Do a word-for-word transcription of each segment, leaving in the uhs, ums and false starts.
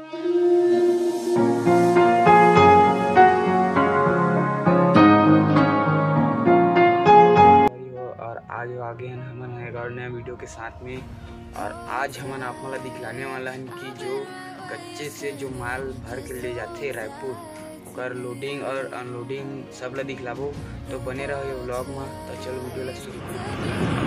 और आज आगे हैं हमन है और नया वीडियो के साथ में। और आज हमन आप मला दिखलाने वाला है कि जो कच्चे से जो माल भर के ले जाते रायपुर ओकर लोडिंग और अनलोडिंग सब ला दिखलाबो। तो बने रहो ये व्लॉग में। तो चलो वीडियो ला शुरू करो।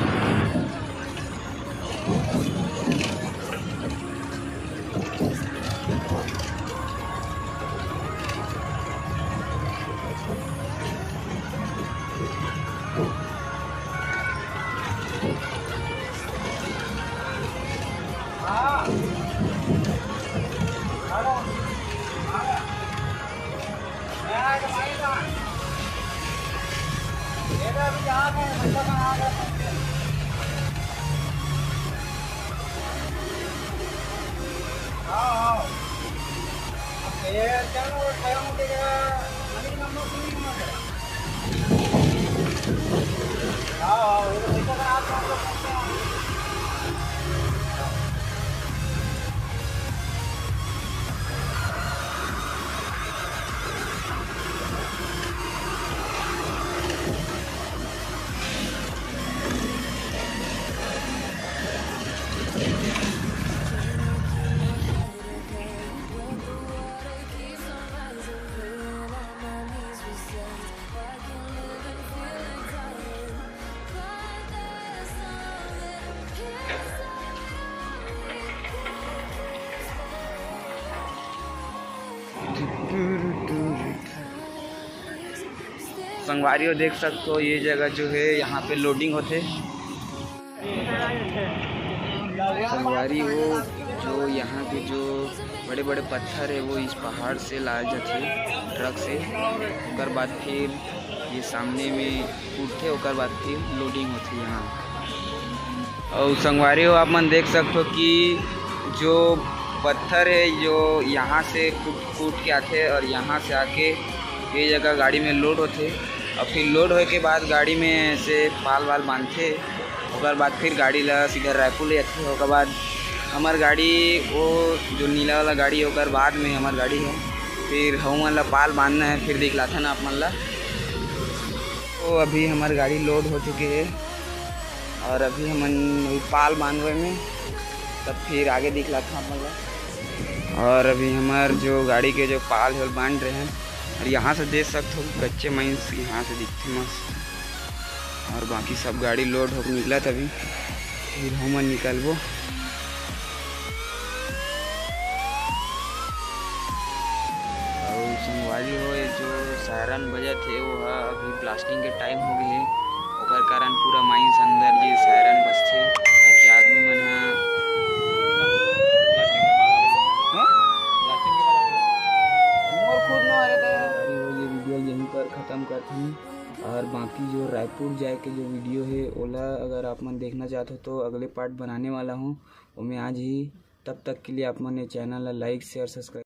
संगवारियों देख सकते हो ये जगह जो है यहाँ पे लोडिंग होते। संगवारी हो जो यहाँ पे जो बड़े बड़े पत्थर है वो इस पहाड़ से लाए जाते ट्रक से। उसके बाद फिर ये सामने में उठते उसके बाद फिर लोडिंग होती है यहाँ। और संगवारी हो आप मन देख सकते हो कि जो पत्थर है जो यहाँ से कूट कूट के आते और यहाँ से आके ये जगह गाड़ी में लोड होते। और फिर लोड होने के बाद गाड़ी में से पाल वाल बांधते। उसके बाद फिर गाड़ी ला सीधा रायपुर ले जाते। उसके बाद हमार गाड़ी वो जो नीला वाला गाड़ी है उसके बाद में हमार गाड़ी है। फिर हम ला पाल बांधना है फिर दिखलाता ना आप मन ला। तो अभी हमार गाड़ी लोड हो चुकी है और अभी हमन पाल बांधवे में तब फिर आगे दिखलाता आप मन ला। और अभी हमार जो गाड़ी के जो पाल है बांध रहे हैं। और यहाँ से देख सकते हो कच्चे माइंस यहाँ से दिखते मस्त। और बाकी सब गाड़ी लोड होकर निकला तभी फिर हम निकलबो। और संगवारी हो जो सायरन बजा थे वो अभी ब्लास्टिंग के टाइम हो गए है। ओकर कारण पूरा माइंस अंदर ये सायरन बजते ताकि आदमी मन यहीं पर ख़त्म करते हैं। और बाकी जो रायपुर जाए के जो वीडियो है ओला अगर आप मन देखना चाहते हो तो अगले पार्ट बनाने वाला हूँ वो मैं आज ही। तब तक के लिए आप मन ये चैनल लाइक शेयर सब्सक्राइब